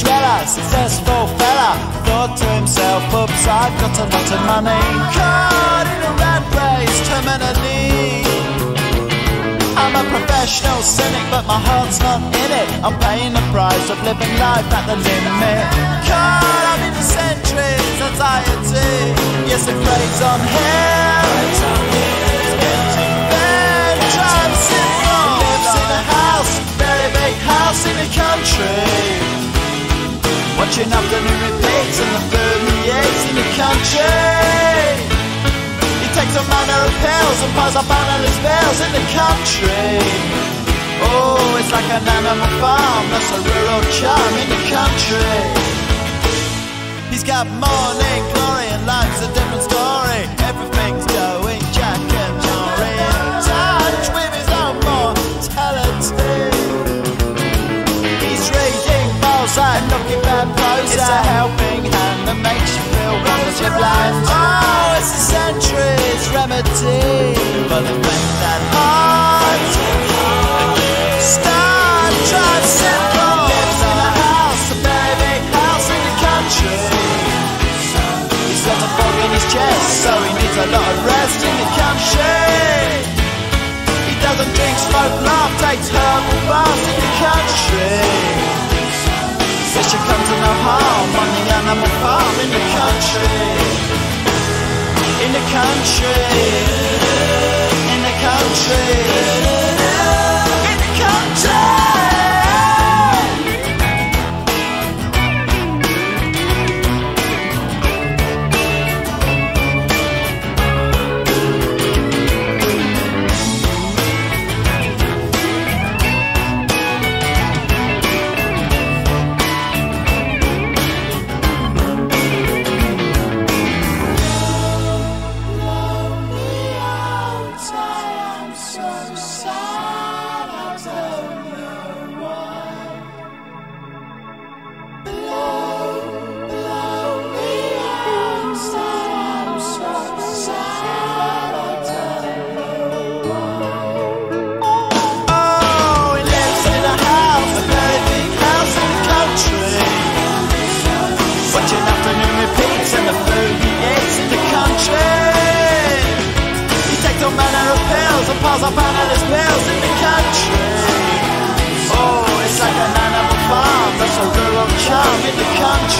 seller, successful fella, thought to himself, oops, I've got a lot of money. Caught in a rat race, terminally. I'm a professional cynic, but my heart's not in it. I'm paying the price of living life at the limit. Caught up in the centuries, anxiety. Yes, it preys on him. Then drives him on. Lives in a house, very big house in the country. Watching afternoon repeats and the food he eats in the country. Takes a manner of pills and piles up analyst bills in the country. Oh, it's like an animal farm, that's a rural charm in the country. He's got morning glory and life's a different story. Everything's going Jack and Jory, in touch with his own mortality. He's reading Mozart, looking bad prose. It's a helping hand that makes you feel wonderfully blind. Oh, it's a century's remedy for the fact that heart Star drives simple. Lives in a house, a very big house in the country. He's got a fog in his chest, so he needs a lot of rest in the country. He doesn't drink, smoke, laugh, takes herbal baths in the country. Fish come to no harm on the animal farm in the country. In the country, in the country, in the country. Piles up analyst bills in the country. Oh, it's like an animal farm, that's a rural charm in the country.